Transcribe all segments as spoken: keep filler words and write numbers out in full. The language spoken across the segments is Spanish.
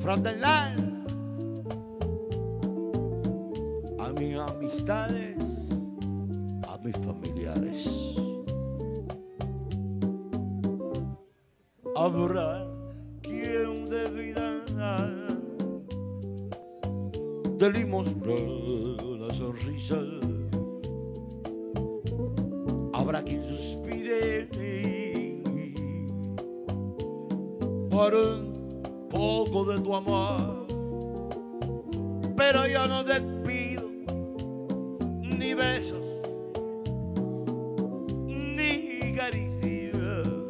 fraternal a mis amistades, a mis familiares. Habrá quien de vida de limosna la sonrisa, habrá quien suspire por un poco de tu amor, pero yo no te pido ni besos ni caricias,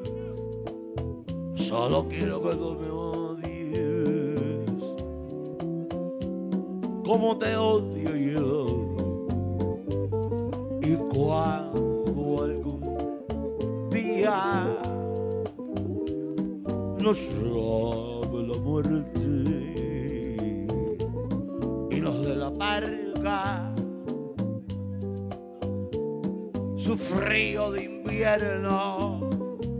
solo quiero que tú me odies como te odio yo. Y cuando algún día nos llame la muerte y nos dé la parca su frío de invierno,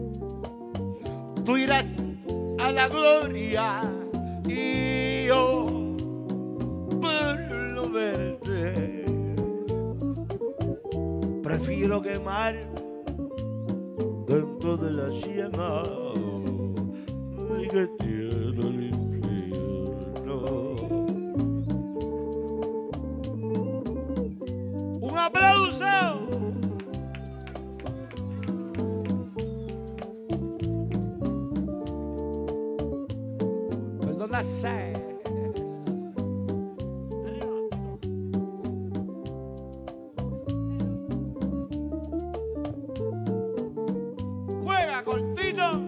tú irás a la gloria y yo por no verte prefiero quemar dentro de la llama que tiene el infierno. Un aplauso. Perdónase. Juega cortito.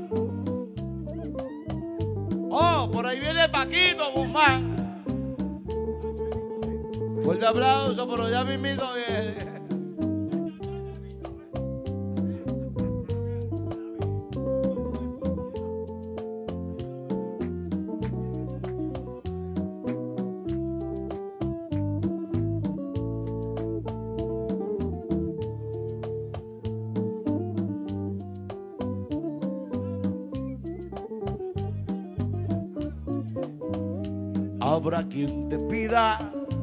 Oh, por ahí viene Paquito Guzmán. Fuerte aplauso, pero ya mismito viene. Habrá quien te pida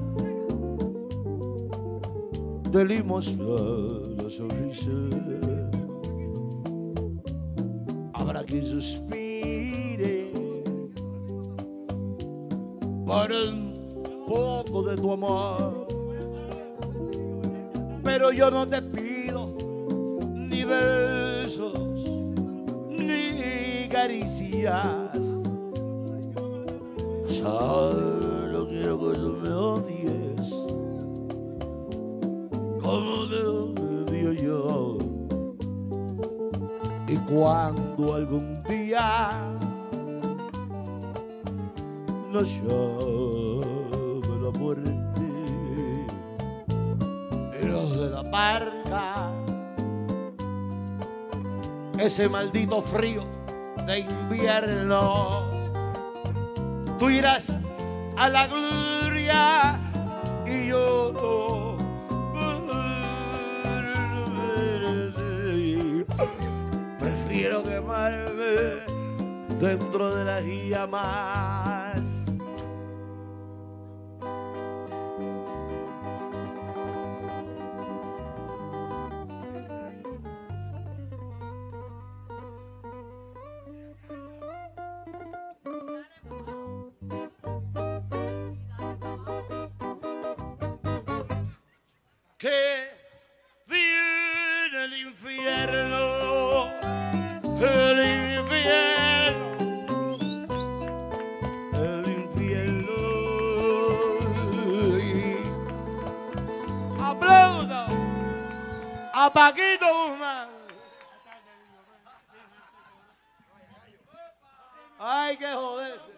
de limosna la sonrisa, habrá quien suspire por un poco de tu amor, pero yo no te pido ni besos ni caricias, solo quiero que tú me odies como te odio yo. Y cuando algún día nos llame la muerte y nos de la parca ese maldito frío de invierno, tú irás a la gloria y yo prefiero quemarme dentro de las llamas. Que viene el infierno, el infierno, el infierno. Aplauda a Paquito Guzmán. Ay, que joderse.